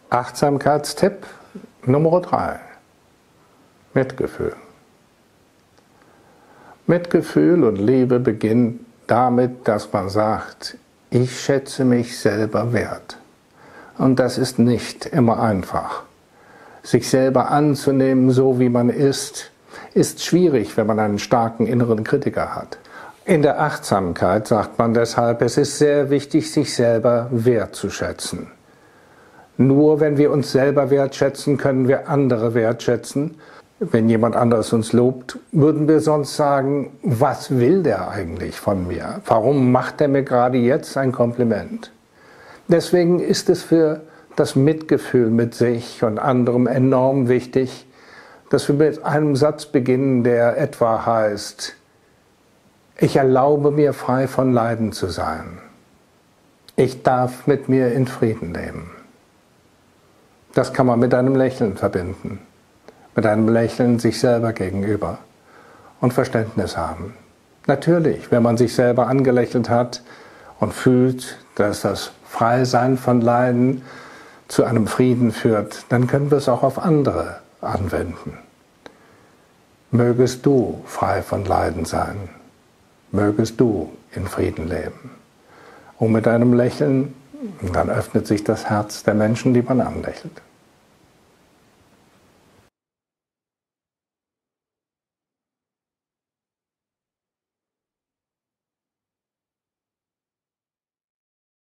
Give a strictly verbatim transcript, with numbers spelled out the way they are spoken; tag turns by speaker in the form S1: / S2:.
S1: Achtsamkeitstipp Nummer drei. Mitgefühl. Mitgefühl und Liebe beginnt damit, dass man sagt, ich schätze mich selber wert. Und das ist nicht immer einfach. Sich selber anzunehmen, so wie man ist, ist schwierig, wenn man einen starken inneren Kritiker hat. In der Achtsamkeit sagt man deshalb, es ist sehr wichtig, sich selber wertzuschätzen. Nur wenn wir uns selber wertschätzen, können wir andere wertschätzen. Wenn jemand anderes uns lobt, würden wir sonst sagen, was will der eigentlich von mir? Warum macht er mir gerade jetzt ein Kompliment? Deswegen ist es für das Mitgefühl mit sich und anderem enorm wichtig, dass wir mit einem Satz beginnen, der etwa heißt, ich erlaube mir frei von Leiden zu sein. Ich darf mit mir in Frieden leben. Das kann man mit einem Lächeln verbinden. Mit einem Lächeln sich selber gegenüber und Verständnis haben. Natürlich, wenn man sich selber angelächelt hat und fühlt, dass das Freisein von Leiden zu einem Frieden führt, dann können wir es auch auf andere anwenden. Mögest du frei von Leiden sein. Mögest du in Frieden leben. Und mit einem Lächeln, dann öffnet sich das Herz der Menschen, die man anlächelt.